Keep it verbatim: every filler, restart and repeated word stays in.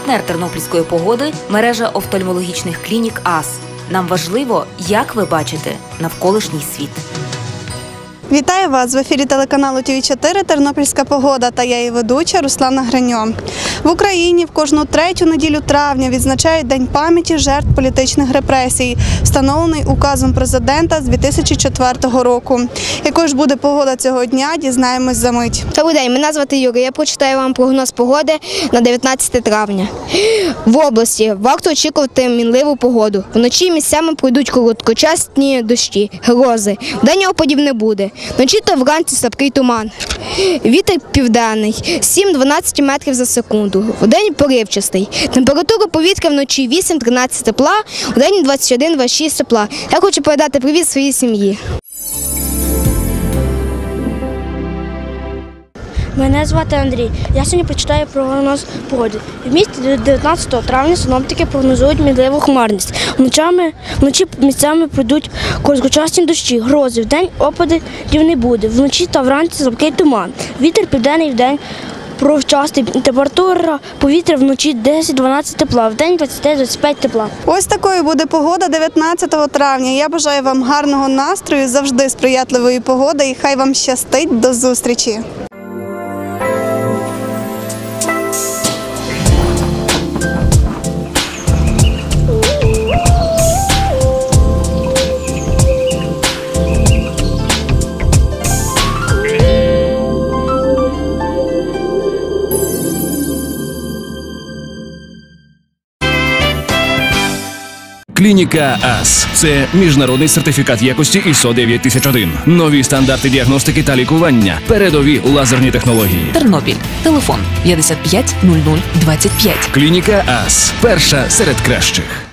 Партнер тернопільської погоди – мережа офтальмологічних клінік АС. Нам важливо, як ви бачите навколишній світ. Вітаю вас! В ефірі телеканалу Ті Ві чотири «Тернопільська погода» та я її ведуча Руслана Гриньо. В Україні в кожну третю неділю травня відзначають День пам'яті жертв політичних репресій, встановлений указом президента з дві тисячі четвертого року. Якою ж буде погода цього дня, дізнаємось за мить. Добрий день, мене звати Юрій. Я прочитаю вам прогноз погоди на дев'ятнадцяте травня. В області варто очікувати мінливу погоду. Вночі місцями пройдуть короткочасні дощі, грози. Вдень опадів не буде. Вночі та вранці слабкий туман. Вітер південний – сім-дванадцять метрів за секунду. Вдень поривчастий. Температура повітря вночі вісім-тринадцять тепла, вдень двадцять один - двадцять шість тепла. Я хочу передати привіт своїй сім'ї. Мене звати Андрій. Я сьогодні прочитаю прогноз погоди. В місті дев'ятнадцятого травня синоптики прогнозують мінливу хмарність. Вночами, вночі місцями пройдуть короткочасні дощі, грози. Вдень опадів не буде. Вночі та вранці слабкий туман. Вітер південний, вдень провчастий. Температура повітря вночі десять-дванадцять тепла, вдень двадцять двадцять п'ять тепла. Ось такою буде погода дев'ятнадцятого травня. Я бажаю вам гарного настрою, завжди сприятливої погоди і хай вам щастить. До зустрічі! Клініка АС – це міжнародний сертифікат якості ай ес о дев'ять тисяч один. Нові стандарти діагностики та лікування. Передові лазерні технології. Тернопіль. Телефон п'ятдесят п'ять нуль нуль двадцять п'ять. Клініка АС – перша серед кращих.